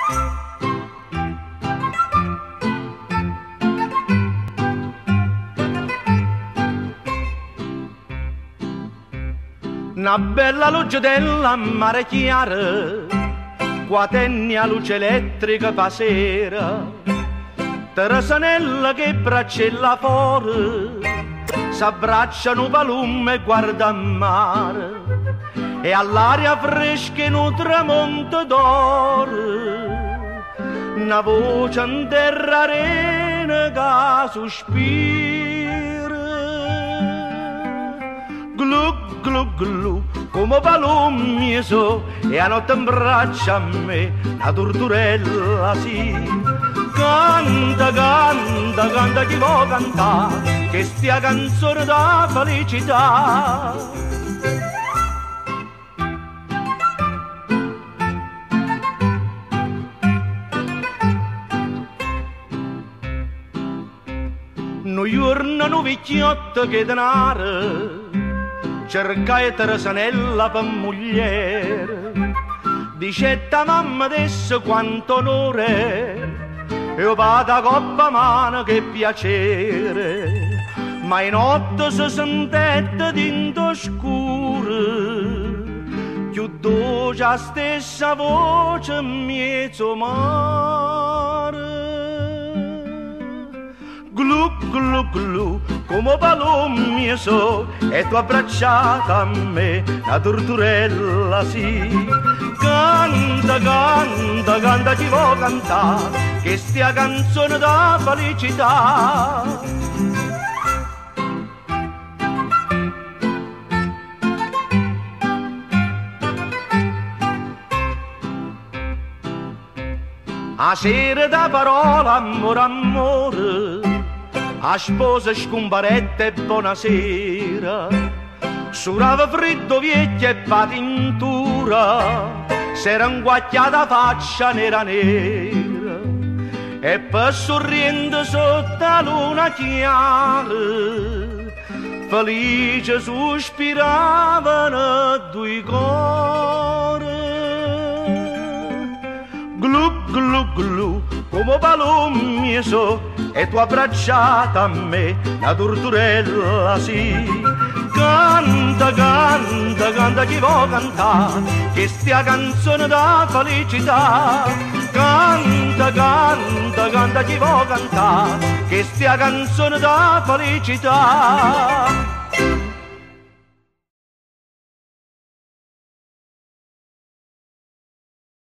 Una bella luce della mare chiara, quatenni a luce elettrica pa sera, Teresanella che braccella fuori, s'abbracciano palume e guarda a mare, e all'aria fresca in un tramonto d'oro, una voce in terra arena che sospira. Glu glu glu, come palume so, e a notte in braccia a me, la torturella sì. Canta, canta, canta chi vuoi cantare, che stia canzone da felicità. No giorno no vecchiotto che denaro, cercai Teresanella per mogliere, dicetta mamma adesso quanto onore, io vado a coppa mano che piacere, ma in notte si sentette dinto scuro, più dolce la stessa voce in mezzo mare. Glu glu glu, come palume so, e tu abbracciata a me, la torturella sì. Canta, canta, canta chi vuoi cantare, che stia canzone da felicità. A sera da parola, amore, amore, a sposa scomparetta e buonasera, surava freddo vecchia e patintura, s'era inguacchiata faccia nera nera, e per sorrendo sotto la luna chiara, felice sospiravano due cuori. Glu glu glu, come palume so, e tu abbracciata a me, la torturella sì. Canta, canta, canta chi vuoi cantare, che stia canzone da felicità. Canta, canta, canta chi vuoi cantare, che stia canzone da felicità.